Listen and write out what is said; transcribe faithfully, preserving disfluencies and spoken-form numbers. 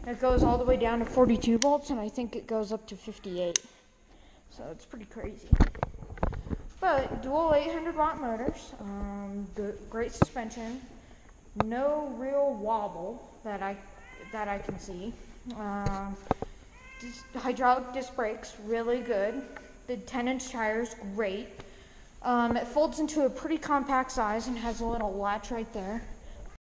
It goes all the way down to forty-two volts, and I think it goes up to fifty-eight. So it's pretty crazy. But dual eight hundred watt motors, um, good, great suspension, no real wobble that I that I can see. Um, hydraulic disc brakes, really good. The ten inch tires, great. Um, it folds into a pretty compact size and has a little latch right there.